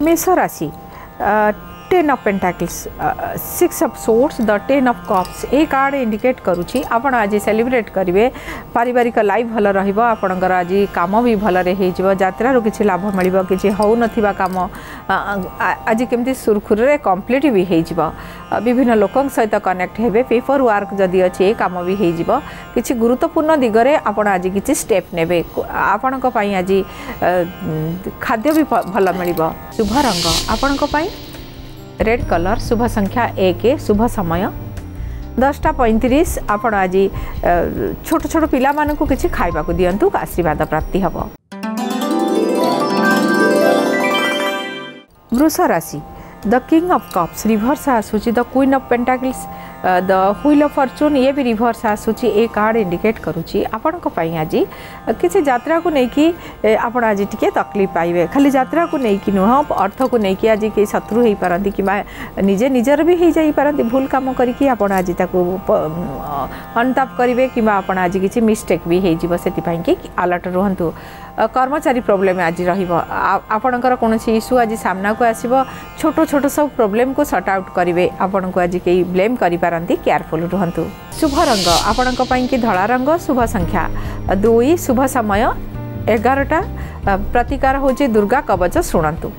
मेष राशि 10 of Pentacles, 6 of Swords, the 10 of Cups a card indicate करुच्ची आपण आज सेलिब्रेट करेंगे पारिवारिक लाइफ भल रहिबो आपणकर आज काम भी भलरे हो यात्रारू किसी लाभ मिल कि हो नथिबा काम आज केमती सुरखुरे कंप्लीट भी हो विभिन्न लोकों सहित कनेक्ट हेबे पेपर वर्क जदि अच्छी ए काम भी हो किसी गुरुत्वपूर्ण दिगरे आपण आज किसी स्टेप नेबे आपण आज खाद्य भी भल मिल शुभ रंग आपण रेड कलर शुभ संख्या 1 शुभ समय 10:35 आपण आज छोट छोट पिला मानकु किछि खाइबा को दियंतु आशीर्वाद प्राप्ति हबो। वृष राशि the king of cups reverse आसूची the queen of pentacles the wheel of fortune ये भी रिवर्स आसूची ए कार्ड इंडिकेट करुच्ची आपण आज किसी यात्रा को लेकिन आपण आज टिके तकलीफ पाइबे खाली यात्रा को लेकिन नुह अर्थ को लेकिन आज कई शत्रु हो पारती कि निजे निजर भी हो जाई पारती भूल काम करके आपण आज ताको अनताप करेंगे कि आज किसी मिस्टेक भी हो कि अलर्ट रुहतु कर्मचारी प्रोब्लेम आज आपणकर कौन इश्यू आज सामना को आसब छोट छोट सब प्रोब्लेम को सॉर्ट आउट करेंगे आपण को आज कई ब्लेम करें केयरफुल रुहतु। शुभ रंग आपण कि धला रंग शुभ संख्या 2 शुभ समय 11टा प्रतिकार होची दुर्गा कवच शुणु।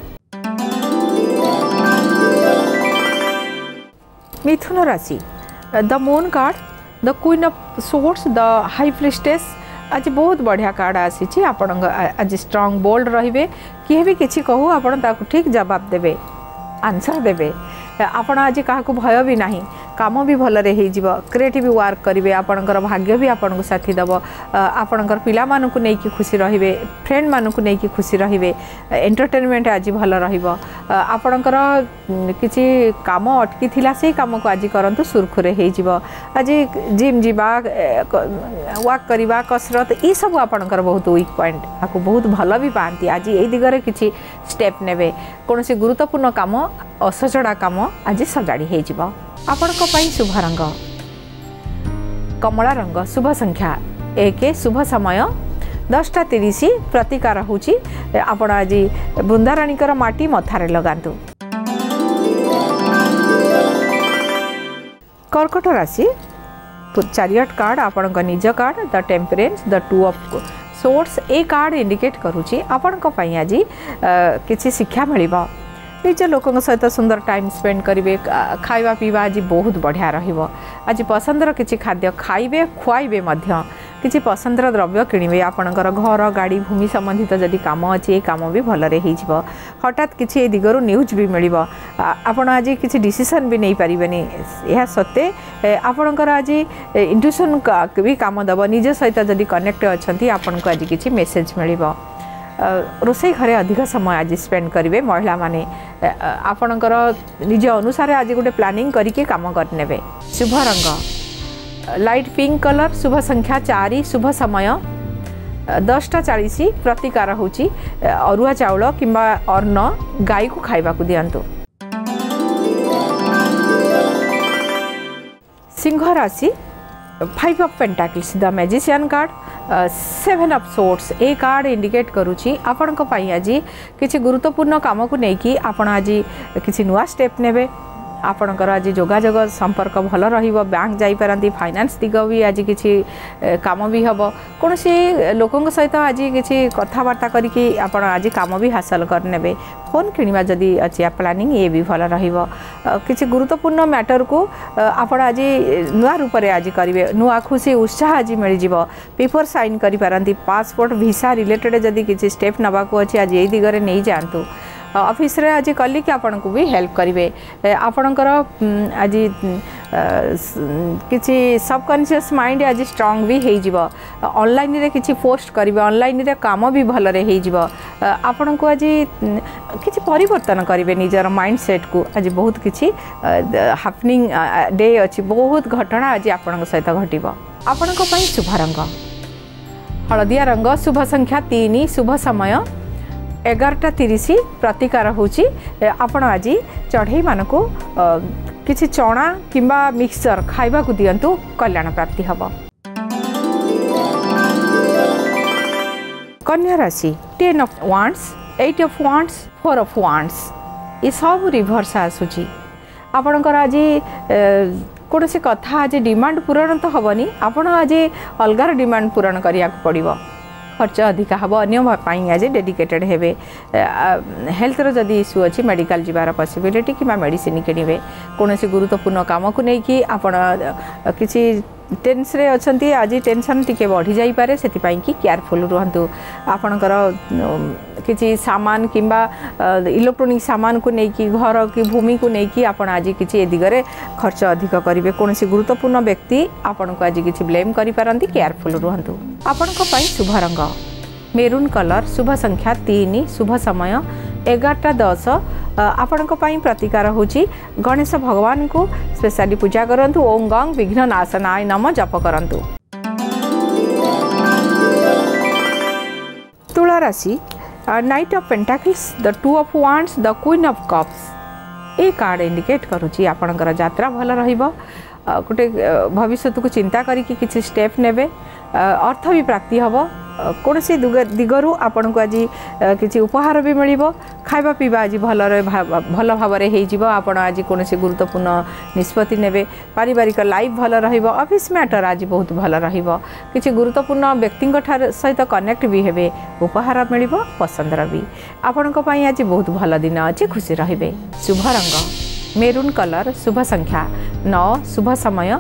मिथुन राशि the moon card the queen of swords the high priestess आज बहुत बढ़िया कार्ड आसी आपण आज स्ट्रांग बोल्ड रहिबे किए भी किसी कहू आपण ताकू ठीक जवाब देबे आंसर देबे आपण आज क्या भय भी नहीं काम भी भलरे हो क्रिएटिव वर्क करेंगे आपणकर भाग्य भी आपन को साथी दब आपणकर पिला मानक नहीं खुशी रे फ्रेंड मानक नहीं खुशी रे एंटरटेनमेंट आज भल आपणकर किसी काम अटकी थिला से काम को आज करंतु सुरखुरे हो आज जिम जीवा वाक करवा कसरत ये सब आपणकर बहुत वीक पॉइंट आपको बहुत भल भी पाती आज ये दिगरे किसी स्टेप नेबे कौन सी गुरुत्वपूर्ण काम असजड़ा काम आज सजाड़ी हो आपण शुभ रंग कमला रंग शुभ संख्या 1 शुभ समय 10:30 प्रतिकार होची आपण आज बृंदाराणीकर माटी मथारे लगांतु। कर्कट राशि चैरियट कार्ड आपण निज card the temperance the 2 of swords a card indicate करुची आपण आज किसी शिक्षा मिलिबा निज लोकों सहित सुंदर टाइम स्पेंड करेंगे खाइबा पीवा आज बहुत बढ़िया रहिबो आज पसंदर किसी खाद्य खाइबे खुआइबे मध्य किसी पसंदर द्रव्य किणवे आपणकर घर गाड़ी भूमि संबंधित जदि काम अच्छी ये काम भी भलरे हो हठात किसी दिगरु न्यूज भी मिल आपण आज किसी डिसीजन भी नहीं पारिबेनी यह सत्ते आपणकर आज इंट्यूशन भी काम दब निज सहित जदि कनेक्ट अच्छा आपन को आज किसी मेसेज मिल रोसई घरे अधिक समय आज स्पेंड करेंगे महिला माने आपणकर निज अनुसार आज गोटे प्लानिंग करके काम करने। शुभ रंग लाइट पिंक कलर शुभ संख्या 4 शुभ समय 10:40 प्रतिकार होची अरुआ चाउल किंबा अन्न गाय को खाइबा को दियंतु। सिंह राशि 5 of pentacles the magician card 7 of swords a card indicate करुची आपण आज किसी गुरुत्वपूर्ण काम को लेकिन आपण आज किसी नुआ स्टेप नेबे आपणकर आज जोगाजोग संपर्क भल रहिबो बैंक जाई पारंती फाइनेंस दिग भी आज किसी काम भी हम कौन सी लोकों सहित आज किसी कथबार्ता करके आपण आज काम भी हासिल करने फोन किणवा जदि अच्छी प्लानिंग ये भी भल रहिबो किसी गुरुत्वपूर्ण मैटर को आपण आज नुआ रूप से आज करेंगे नुआ खुशी उत्साह आज मिल जाव पेपर साइन करि पारंती पासपोर्ट वीसा रिलेटेड जदि किसी स्टेप नवा को अच्छी आज ये दिगरे नहीं जातु ऑफिस रे आज कल कि आपण को भी हेल्प करेंगे आपणकर आज किसी सबकॉन्शियस माइंड आज स्ट्रांग भी हो ऑनलाइन रे किसी पोस्ट करेंगे ऑनलाइन रे काम भी भलरे हो आपण को आज किसी परिवर्तन करेंगे निजर माइंड सेट को आज बहुत किसी हैपनिंग डे अच्छी बहुत घटना आज आपण सहित घटव। आपण शुभ रंग हलदिया रंग शुभ संख्या 3 शुभ समय 11:30 प्रतिकार होची आपण आज चढ़ई मान को किसी चना किंबा मिक्सचर खाइबा को दियंतु कल्याण प्राप्ति हबो। कन्या राशि 10 of wands 8 of wands 4 of wands ये सब रिभर्स आसूची आपणकर आज कौन सी कथा आज डिमांड पूरण तो हेनी आपण आज अलगार डिमांड पूरण करिया पड़ो खर्च अधिका हम अन्य आज डेडिकेटेड हेबे हेल्थर जदि इश्यू अच्छी मेडिकल जीवार पॉसिबिलिटी कि मेडिसिन किणवे कौन गुरुत्वपूर्ण काम को लेकिन आपण किसी टेंसरे अच्छी आज टेंशन टी बढ़ी जापे से कि केयरफुल रुहतु आपणकर किसी सामान किंबा इलेक्ट्रोनिक सामान को लेकिन घर की भूमि को लेकिन आपण आज किसी दिगरे खर्च अधिक करेंगे कौन गुरुत्वपूर्ण व्यक्ति आपण को आज किसी ब्लेम करिपारंती केयरफुल रुहतु आपण शुभ रंग मेरून कलर शुभ संख्या 3 शुभ समय 11:10 आपण प्रतिकार होची गणेश भगवान को स्पेशली पूजा करंतु ओम गंग विघ्न नाशनाय नम जप करंतु। तुला राशि knight of pentacles the 2 of wands the queen of cups a card indicate करुची आपणकर यात्रा भल रहिबो गोटे भविष्य को चिंता करिकि किछि स्टेप नेबे अर्थ भी प्राप्ति हबो कौन सी दिगरु आपण को आज किसी उपहार भी मिल खावा पीवा आज भल भाव आपण आज कौन गुरुत्वपूर्ण निष्पत्ति नेबे पारिवारिक लाइफ भल ऑफिस मैटर आज बहुत भल किसी गुरुत्वपूर्ण व्यक्ति सहित कनेक्ट भी हेबे उपहार मिल पसंदर भी आपण आज बहुत भल दिन अच्छे खुशी रे शुभ रंग मेरून कलर शुभ संख्या 9 शुभ समय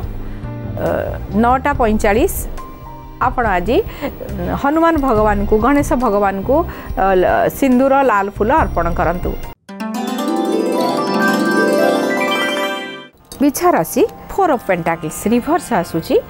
9:45 आपण आज हनुमान भगवान को गणेश भगवान को सिंदूर लाल फूल अर्पण करंतु। बिछा राशि 4 ऑफ पेंटाकल्स रिवर्स आसूची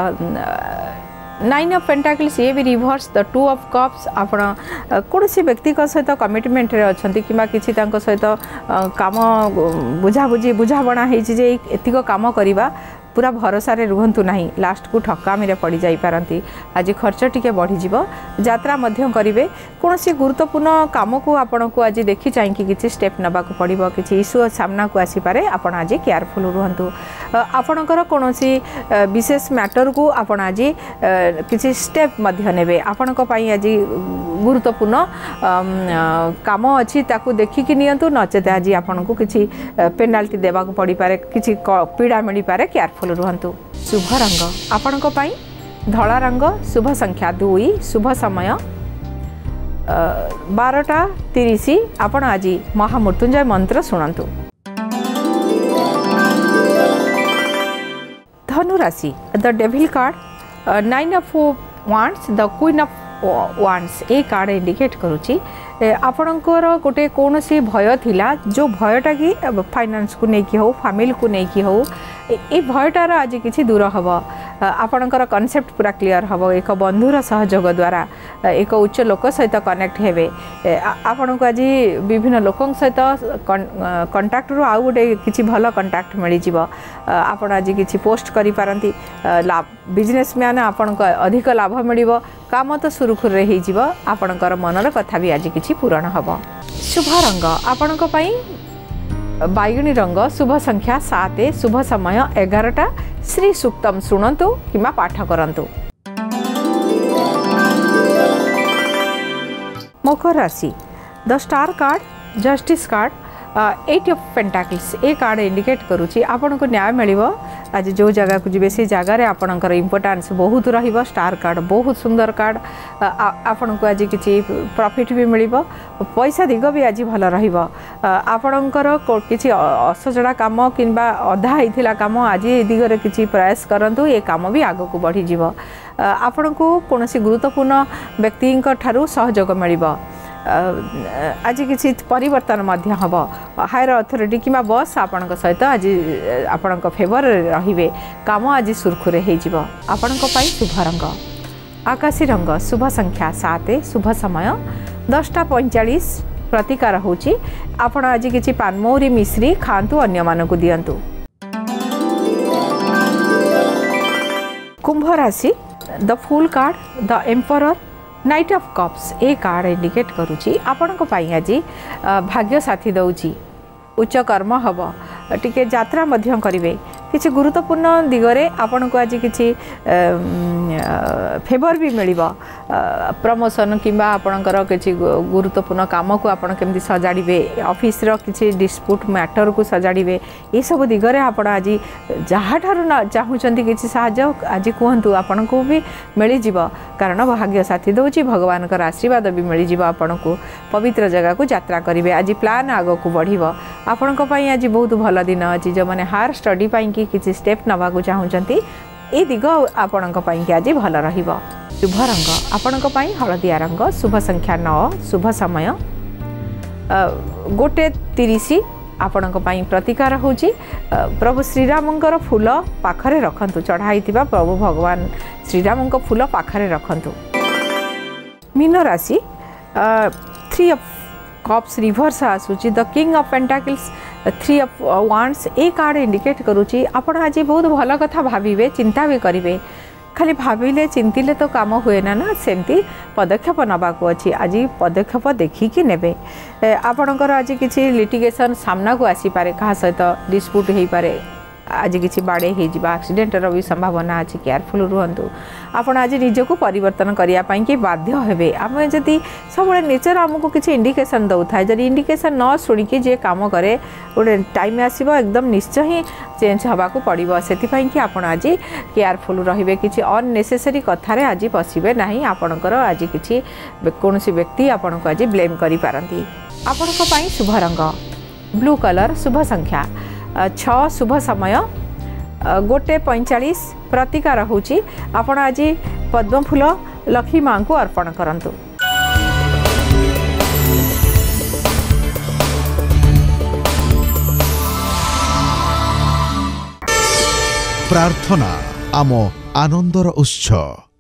9 ऑफ पेंटाकल्स ये भी रिवर्स द 2 ऑफ कप्स आपण कौन व्यक्ति सहित कमिटमेंट रे अच्छा कि किसी सहित काम बुझाबुझी बुझाबणा एतिक काम करवा पूरा भरोसा रे रुहंतु नहीं लास्ट को ठकामी रे पड़ जाई पारंती आज खर्च टिके बढ़ी जीवो यात्रा मध्य करिवे कोनोसी गुरुत्वपूर्ण काम को आपण को आज देखि चाहि कि किछि स्टेप नबा को पड़िबो किछि इश्यू सामना को आसी पारे आपण आज केयरफुल रुहंतु आपणकर कोनोसी विशेष मैटर को आपण आज किछि स्टेप मध्य नेबे आपण को पई आज गुरुत्वपूर्ण काम अछि ताकू देखि कि नियंतु नचेत आज आपण को किछि पेनाल्टी देबा को पड़ी पारे किछि पीड़ा मिली पारे केयरफुल रुहंतु शुभ रंग आपण को पई धला रंग शुभ संख्या 2 शुभ समय 12:30 आपण आज महामृत्युंजय मंत्र सुनंतु। धनु राशि the devil card 9 of wands the queen of wands a card indicate करुची आपणकर गोटे कौन सी भय थिला जो भयटा कि फाइनेंस को लेकिन हो फैमिली को लेकिन हो ये भयटार आज किसी दूर हम आपणकर कॉन्सेप्ट पूरा क्लियर हम एक बंधुर सहयोग द्वारा एक उच्च लोक सहित कनेक्ट हेबे आपण को आज विभिन्न लोकों सहित कंटाक्ट रू आउ गोटे किसी भल कंटाक्ट मिल जाव आपण आज किसी पोस्ट करि पारंती लाभ बिजनेस मैन आपण को अधिक लाभ मिल काम तो सुरुखुर रे हो आपणकर मनर कथा भी आज किसी पूरण हम शुभ रंग आपण को पई बैगणी रंग शुभ संख्या 7 शुभ समय 11टा श्री सूक्तम शुणंतु किमा पाठ करंतु। मकर राशि the star card justice card 8 of pentacles a card indicate करुची आपण को न्याय मिलिबो आज जो जगह को जीवे से जगार आपणकर इंपोर्टेंस बहुत रहिबो स्टार कार्ड बहुत सुंदर कार्ड आपण को आज किसी प्रॉफिट भी मिलिबो पैसा दिग भी आज भल रहिबो आपणकर किसी असजड़ा काम किंबा अधा हिथिला काम आज ए दिगरे किसी प्रयास करंतु ए काम भी आगो को बढ़ी जीवो आपण को कोनोसी गुरुत्वपूर्ण व्यक्ति ठारू सहयोग मिलिबो आज किसी परिवर्तन मध्य हम हायर अथॉरिटी कि बस आपण सहित आज आपण फेवर रे काम आज सुरखुरे हो आपण शुभ रंग आकाशी रंग शुभ संख्या 7 शुभ समय 10:45 प्रतिकार होची आपण आज किसी पानमौरी मिश्री खातु अन्य मानकु दियंतु। कुंभ राशि the fool card the emperor knight of cups a card indicate करुची आपण को पाई आज भाग्य साथी दउची उच्च कर्म हब टिके यात्रा मध्य करिवे किसी गुरुत्वपूर्ण दिगरे आपण को आज किसी फेवर भी मिल प्रमोशन किंबा आपणकर किसी गुरुत्वपूर्ण काम को आपण केमती सजाड़े ऑफिस रो किसी डिस्प्यूट मैटर को सजाड़े ये सब दिगरे आपण आज जहाँ चाहूँगी किसी साहाय्य आज कहतु आपण को भी मिल जाव कारण भाग्य साथी दौर भगवान का आशीर्वाद भी मिल जाव आपण को पवित्र जगह को यात्रा करेंगे आज प्लान आग को बढ़ आपण आज बहुत भल दिन अच्छी जो मैंने हायर स्टडी कि किसी स्टेप नवा चाहूँगी ये दिग आपण आज भल रहिबो। शुभ रंग आपण हलदिया रंग, शुभ संख्या 9, शुभ समय 1:30 आपण प्रतिकार होची। प्रभु श्रीरामंकर फूल पाखरे रखंतु, चढ़ाई प्रभु भगवान श्रीराम फूल पाखरे रखंतु। मीन राशि 3 ऑफ कप्स रिवर्स आसूची, the king of pentacles 3 of wands a card indicate करूची आपण आज बहुत भल कथा भाविबे, चिंता भी करिवे। खाली भाविले चिंतिले तो काम हुए ना सेमती पदक्षेप नबाक अच्छी आज पदक्षेप देखिकी नेबे। आपणकर आज किसी लिटिगेशन सामना को आसीपारे, क्या सहित डिस्प्यूट हो पारे, आज किसी बाड़े एक्सीडेंटर भी संभावना अच्छी, केयरफुल रुहतु। आपण आज निजको परिवर्तन करने कि बाध्य हेबे। आम जदि सब नेचर आमको किसी इंडिकेशन दौ था, जदि इंडिकेशन न शुणिकी जे काम करे गोटे टाइम आसो एकदम निश्चय ही चेंज हवा को पड़ो। से कि आपण आज केयरफुल रहिबे, किसी अननेसेसरी कथार आज पशिबे नहीं। आपणकर आज किसी कौन व्यक्ति आपण को आज ब्लेम करि पारंती। आपणक पई शुभ रंग ब्लू कलर, शुभ संख्या 6, शुभ समय 1:45 प्रतिकार होची। आपण आज पद्म फूल लक्ष्मी माँ को अर्पण करंतु। प्रार्थना आम आनंदर उत्सव।